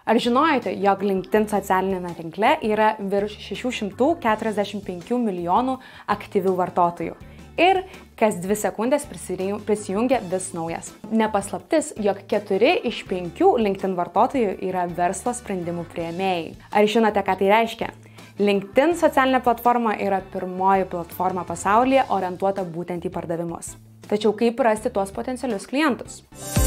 Ar žinojote, jog LinkedIn socialinėme tinkle yra virš 645 milijonų aktyvių vartotojų? Ir kas 2 sekundės prisijungia vis naujas. Nepaslaptis, jog 4 iš 5 LinkedIn vartotojų yra verslo sprendimų priėmėjai. Ar žinote, ką tai reiškia? LinkedIn socialinė platforma yra pirmoji platforma pasaulyje orientuota būtent į pardavimus. Tačiau kaip rasti tuos potencialius klientus?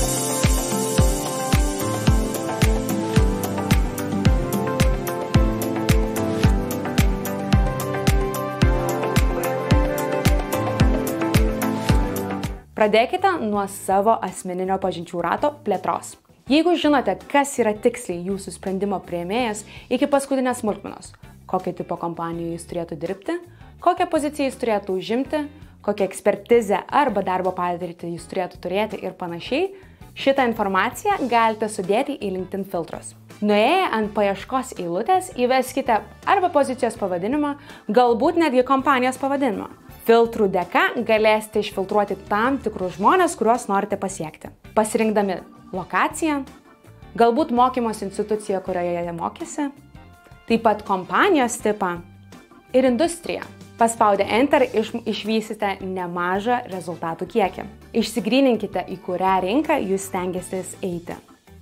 Pradėkite nuo savo asmeninio pažinčių rato plėtros. Jeigu žinote, kas yra tiksliai jūsų sprendimo priėmėjas iki paskutinės smulkmenos, kokio tipo kompanijoje jis turėtų dirbti, kokią poziciją jis turėtų užimti, kokią ekspertizę arba darbo patirtį jis turėtų turėti ir panašiai, šitą informaciją galite sudėti į LinkedIn filtrus. Nuėję ant paieškos eilutės įveskite arba pozicijos pavadinimą, galbūt netgi kompanijos pavadinimą. Filtrų dėka galėsite išfiltruoti tam tikrus žmonės, kuriuos norite pasiekti. Pasirinkdami lokaciją, galbūt mokymosi instituciją, kurioje jie mokėsi, taip pat kompanijos tipą ir industriją. Paspaudę Enter išvysite nemažą rezultatų kiekį. Išsigryninkite, į kurią rinką jūs stengiatės eiti.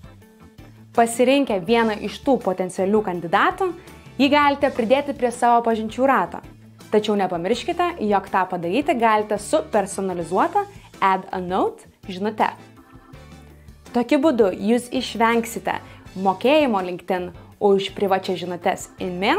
Pasirinkę vieną iš tų potencialių kandidatų, jį galite pridėti prie savo pažinčių rato. Tačiau nepamirškite, jog tą padaryti galite su personalizuota Add a Note žinute. Tokiu būdu jūs išvengsite mokėjimo LinkedIn už privačias žinutes in-mail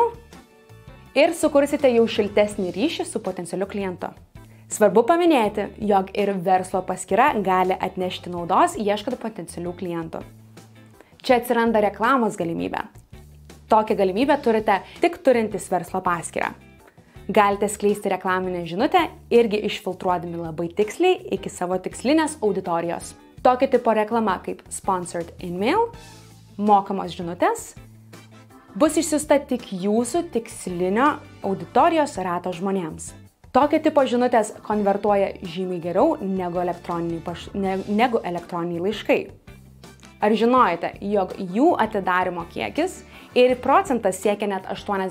ir sukursite jau šiltesnį ryšį su potencialiu klientu. Svarbu paminėti, jog ir verslo paskyra gali atnešti naudos ieškant potencialių klientų. Čia atsiranda reklamos galimybė. Tokią galimybę turite tik turintys verslo paskyrą. Galite skleisti reklaminę žinutę irgi išfiltruodami labai tiksliai iki savo tikslinės auditorijos. Tokio tipo reklama kaip Sponsored in-mail, mokamos žinutės, bus išsiųsta tik jūsų tikslinio auditorijos rato žmonėms. Tokio tipo žinutės konvertuoja žymiai geriau negu elektroniniai laiškai. Ar žinojate, jog jų atidarymo kiekis ir procentas siekia net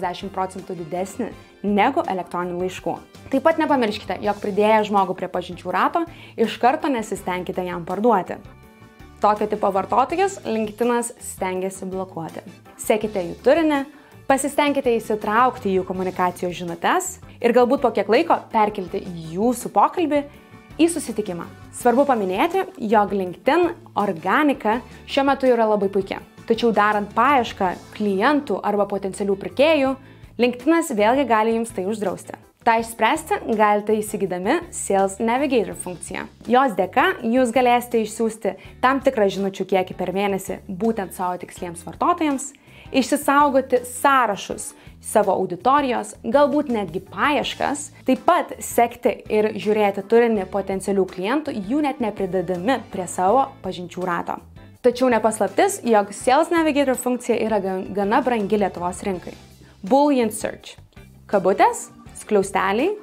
80% didesnį negu elektroninių laiškų. Taip pat nepamirškite, jog pridėję žmogų prie pažinčių rato, iš karto nesistengkite jam parduoti. Tokio tipo vartotojus LinkedInas stengiasi blokuoti. Sekite jų turinį, pasistengkite įsitraukti jų komunikacijos žinutes ir galbūt po kiek laiko perkelti jūsų pokalbį į susitikimą. Svarbu paminėti, jog LinkedIn organika šiuo metu yra labai puikia. Tačiau darant paiešką klientų arba potencialių pirkėjų, LinkedInas vėlgi gali jums tai uždrausti. Ta išspręsti galite įsigydami Sales Navigator funkciją. Jos dėka jūs galėsite išsiųsti tam tikrą žinučių kiekį per mėnesį būtent savo tiksliems vartotojams, išsisaugoti sąrašus savo auditorijos, galbūt netgi paieškas, taip pat sekti ir žiūrėti turinį potencialių klientų, jų net nepridedami prie savo pažinčių rato. Tačiau nepaslaptis, jog Sales Navigator funkcija yra gana brangi Lietuvos rinkai. Boolean search, kabutės, skliausteliai,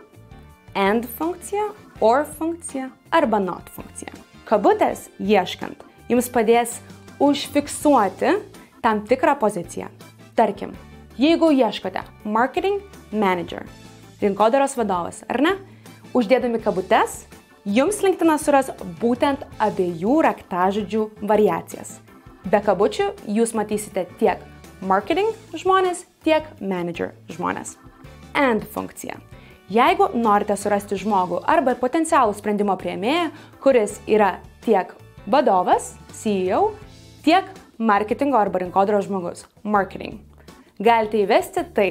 and funkcija, or funkcija arba not funkcija. Kabutės ieškant jums padės užfiksuoti tam tikrą poziciją. Tarkim, jeigu ieškote marketing manager, rinkodaros vadovas, ar ne? Uždėdami kabutes, jums LinkedInas suras būtent abiejų raktažodžių variacijas. Be kabučių jūs matysite tiek marketing žmonės, tiek manager žmonės. And funkcija. Jeigu norite surasti žmogų arba potencialų sprendimo priėmėją, kuris yra tiek vadovas, CEO, tiek marketingo arba rinkodaros žmogus, marketing. Galite įvesti tai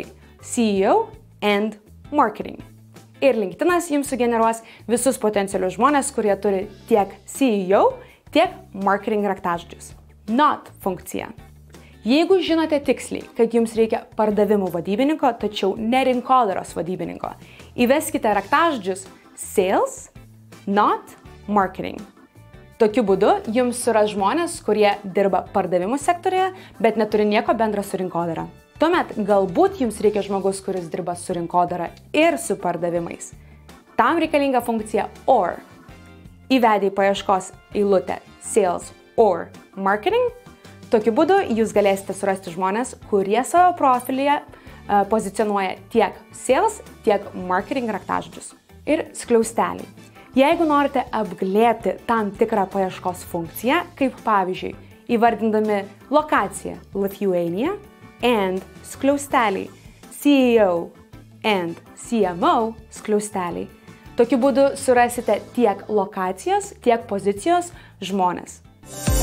CEO and marketing. Ir LinkedInas jums sugeneruos visus potencialius žmonės, kurie turi tiek CEO, tiek marketing raktažodžius. Not funkcija. Jeigu žinote tiksliai, kad jums reikia pardavimų vadybininko, tačiau ne rinkodaros vadybininko, įveskite raktažodžius sales, not marketing. Tokiu būdu jums suras žmonės, kurie dirba pardavimų sektorėje, bet neturi nieko bendro su rinkodara. Tuomet galbūt jums reikia žmogus, kuris dirba su rinkodara ir su pardavimais. Tam reikalinga funkcija OR. Įvedę į paieškos eilutę Sales or Marketing, Tokiu būdu jūs galėsite surasti žmonės, kurie savo profilyje pozicionuoja tiek sales, tiek marketing raktažodžius. Ir skliausteliai. Jeigu norite apglėbti tam tikrą paieškos funkciją, kaip pavyzdžiui, įvardindami lokaciją Lithuania and skliausteliai CEO and CMO skliausteliai, tokiu būdu surasite tiek lokacijos, tiek pozicijos žmonės.